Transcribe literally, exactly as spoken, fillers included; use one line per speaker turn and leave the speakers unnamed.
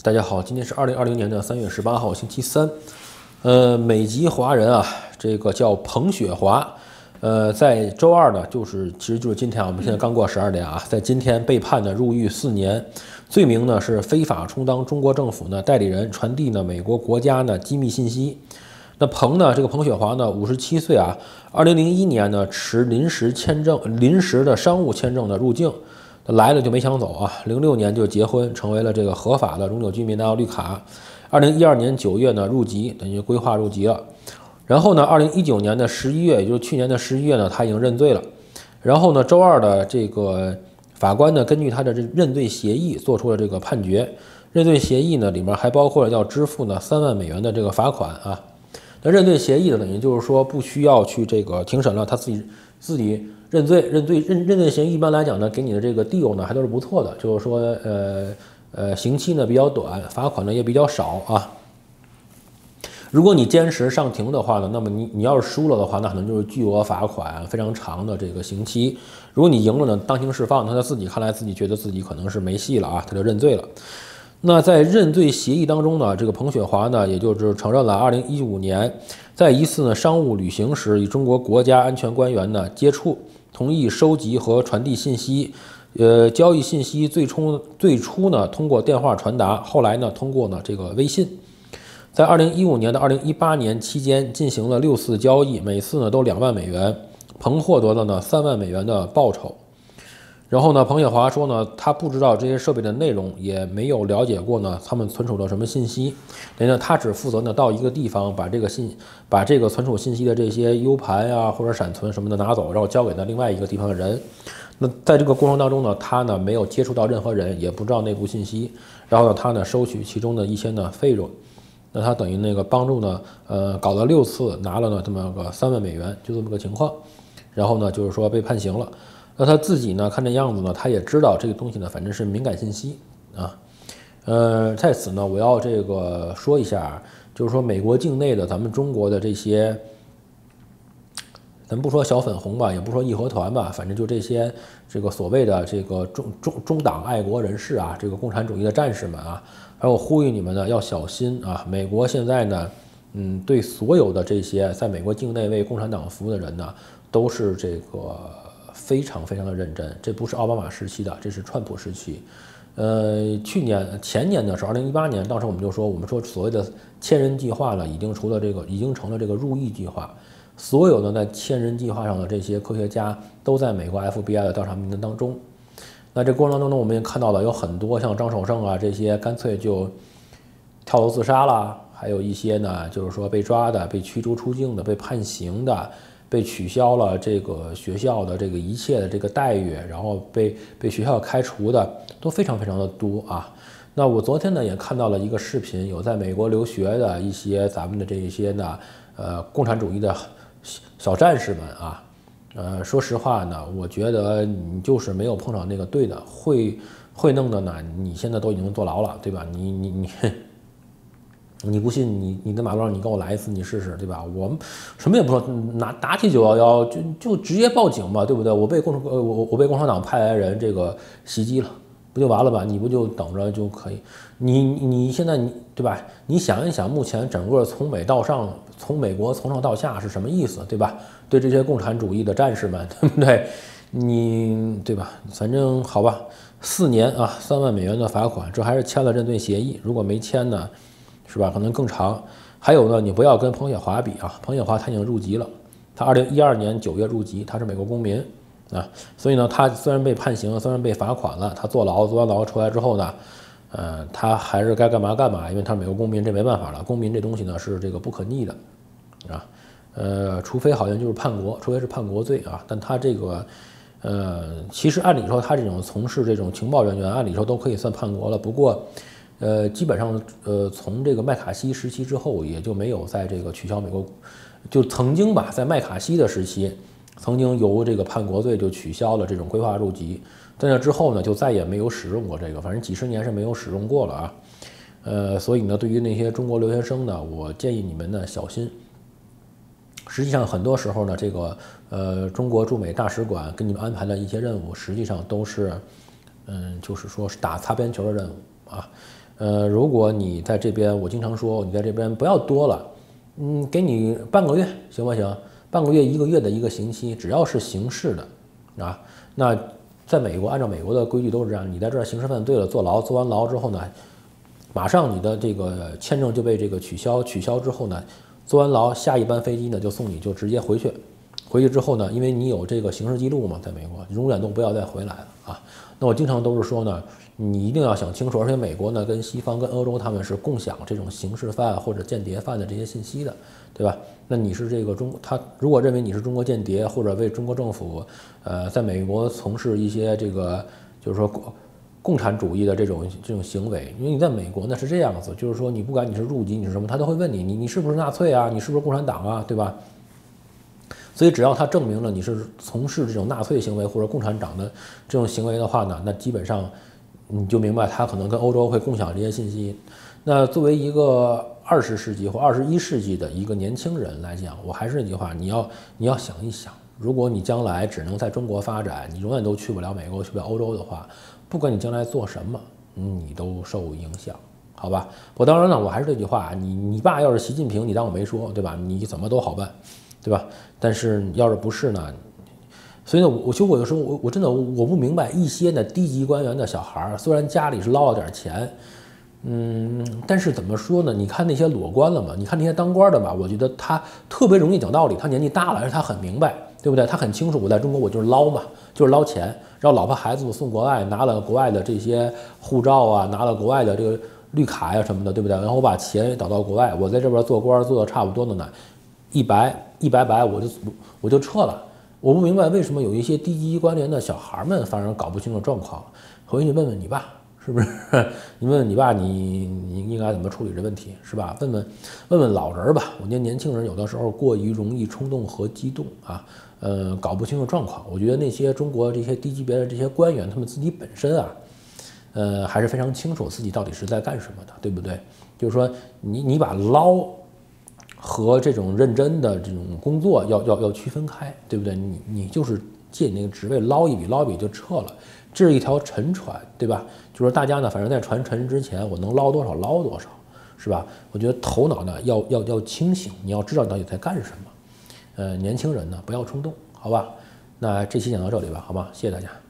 大家好，今天是二零二零年的三月十八号，星期三。呃，美籍华人啊，这个叫彭雪华，呃，在周二呢，就是其实就是今天啊，我们现在刚过十二点啊，在今天被判呢入狱四年，罪名呢是非法充当中国政府呢代理人，传递呢美国国家呢机密信息。那彭呢，这个彭雪华呢，五十七岁啊，二零零一年呢持临时签证、临时的商务签证的入境。来了就没想走啊！零六年就结婚，成为了这个合法的永久居民，拿到绿卡。二零一二年九月呢入籍，等于规划入籍了。然后呢，二零一九年的十一月，也就是去年的十一月呢，他已经认罪了。然后呢，周二的这个法官呢，根据他的这认罪协议做出了这个判决。认罪协议呢里面还包括了要支付呢三万美元的这个罚款啊。那认罪协议呢，等于就是说不需要去这个庭审了，他自己自己。认罪，认罪，认认罪刑一般来讲呢，给你的这个 deal 呢还都是不错的，就是说，呃呃，刑期呢比较短，罚款呢也比较少啊。如果你坚持上庭的话呢，那么你你要是输了的话，那可能就是巨额罚款，非常长的这个刑期。如果你赢了呢，当庭释放，他自己看来自己觉得自己可能是没戏了啊，他就认罪了。那在认罪协议当中呢，这个彭雪华呢，也就是承认了二零一五年在一次呢商务旅行时与中国国家安全官员呢接触。同意收集和传递信息，呃，交易信息最初最初呢通过电话传达，后来呢通过呢这个微信，在二零一五年到二零一八年期间进行了六次交易，每次呢都两万美元，彭获得了呢三万美元的报酬。然后呢，彭雪华说呢，他不知道这些设备的内容，也没有了解过呢他们存储了什么信息。等于呢，他只负责呢到一个地方把这个信，把这个存储信息的这些 U 盘啊或者闪存什么的拿走，然后交给呢另外一个地方的人。那在这个过程当中呢，他呢没有接触到任何人，也不知道内部信息。然后呢，他呢收取其中的一些呢费用。那他等于那个帮助呢，呃，搞了六次，拿了呢这么个三万美元，就这么个情况。然后呢，就是说被判刑了。那他自己呢，看这样子呢，他也知道这个东西呢，反正是敏感信息啊。呃，在此呢，我要这个说一下，就是说美国境内的咱们中国的这些，咱不说小粉红吧，也不说义和团吧，反正就这些这个所谓的这个中中中党爱国人士啊，这个共产主义的战士们啊，还有呼吁你们呢要小心啊。美国现在呢，嗯，对所有的这些在美国境内为共产党服务的人呢，都是这个。非常非常的认真，这不是奥巴马时期的，这是川普时期。呃，去年前年的时候，二零一八年，当时我们就说，我们说所谓的千人计划呢，已经除了这个，已经成了这个入役计划。所有的在千人计划上的这些科学家，都在美国 F B I 的调查名单当中。那这过程当中呢，我们也看到了有很多像张守胜啊这些，干脆就跳楼自杀了，还有一些呢，就是说被抓的、被驱逐出境的、被判刑的。被取消了这个学校的这个一切的这个待遇，然后被被学校开除的都非常非常的多啊。那我昨天呢也看到了一个视频，有在美国留学的一些咱们的这一些呢，呃，共产主义的小战士们啊，呃，说实话呢，我觉得你就是没有碰上那个对的，会会弄的呢，你现在都已经坐牢了，对吧？你你你。你不信你你在马路上你跟我来一次你试试，对吧？我们什么也不说，拿打起九一一就就直接报警吧，对不对？我被共产呃我我被共产党派来人这个袭击了，不就完了吧？你不就等着就可以？你你现在你对吧？你想一想，目前整个从美到上，从美国从上到下是什么意思，对吧？对这些共产主义的战士们，对不对？你对吧？反正好吧，四年啊，三万美元的罚款，这还是签了认罪协议，如果没签呢？是吧？可能更长。还有呢，你不要跟彭雪华比啊，彭雪华他已经入籍了，他二零一二年九月入籍，他是美国公民啊，所以呢，他虽然被判刑，虽然被罚款了，他坐牢，坐完牢出来之后呢，呃，他还是该干嘛干嘛，因为他是美国公民，这没办法了，公民这东西呢是这个不可逆的啊，呃，除非好像就是叛国，除非是叛国罪啊，但他这个。呃，其实按理说，他这种从事这种情报人员，按理说都可以算叛国了。不过，呃，基本上，呃，从这个麦卡锡时期之后，也就没有在这个取消美国，就曾经吧，在麦卡锡的时期，曾经由这个叛国罪就取消了这种规划入籍，在那之后呢，就再也没有使用过这个，反正几十年是没有使用过了啊。呃，所以呢，对于那些中国留学生呢，我建议你们呢小心。实际上，很多时候呢，这个呃，中国驻美大使馆给你们安排的一些任务，实际上都是，嗯，就是说是打擦边球的任务啊。 呃，如果你在这边，我经常说你在这边不要多了，嗯，给你半个月行不行？半个月、一个月的一个刑期，只要是刑事的，啊，那在美国按照美国的规矩都是这样，你在这儿刑事犯罪了，坐牢，坐完牢之后呢，马上你的这个签证就被这个取消，取消之后呢，坐完牢，下一班飞机呢就送你就直接回去。回去之后呢，因为你有这个刑事记录嘛，在美国，永远都不要再回来了啊。那我经常都是说呢，你一定要想清楚，而且美国呢跟西方跟欧洲他们是共享这种刑事犯或者间谍犯的这些信息的，对吧？那你是这个中，他如果认为你是中国间谍或者为中国政府，呃，在美国从事一些这个就是说共共产主义的这种这种行为，因为你在美国呢是这样子，就是说你不管你是入籍你是什么，他都会问你，你你是不是纳粹啊？你是不是共产党啊？对吧？所以只要他证明了你是从事这种纳粹行为或者共产党的这种行为的话呢，那基本上你就明白他可能跟欧洲会共享这些信息。那作为一个二十世纪或二十一世纪的一个年轻人来讲，我还是那句话，你要你要想一想，如果你将来只能在中国发展，你永远都去不了美国，去不了欧洲的话，不管你将来做什么，你都受影响，好吧？我当然了，我还是这句话，你你爸要是习近平，你当我没说，对吧？你怎么都好办。对吧？但是要是不是呢？所以呢，我就我有时候我我真的我不明白一些呢低级官员的小孩儿，虽然家里是捞了点钱，嗯，但是怎么说呢？你看那些裸官了嘛？你看那些当官的吧，我觉得他特别容易讲道理，他年纪大了，而且他很明白，对不对？他很清楚，我在中国我就是捞嘛，就是捞钱，然后老婆孩子送国外，拿了国外的这些护照啊，拿了国外的这个绿卡呀什么的，对不对？然后我把钱导到国外，我在这边做官做的差不多的呢。一白一白白，我就我就撤了。我不明白为什么有一些低级官员的小孩们反而搞不清楚状况。回去问问你爸，是不是？你问问你爸，你你应该怎么处理这问题，是吧？问问问问老人吧。我觉得年轻人有的时候过于容易冲动和激动啊，呃，搞不清楚状况。我觉得那些中国这些低级别的这些官员，他们自己本身啊，呃，还是非常清楚自己到底是在干什么的，对不对？就是说，你你把捞。和这种认真的这种工作要要要区分开，对不对？你你就是借你那个职位捞一笔捞一笔就撤了，这是一条沉船，对吧？就说大家呢，反正在船沉之前，我能捞多少捞多少，是吧？我觉得头脑呢要要要清醒，你要知道你到底在干什么。呃，年轻人呢不要冲动，好吧？那这期讲到这里吧，好吧？谢谢大家。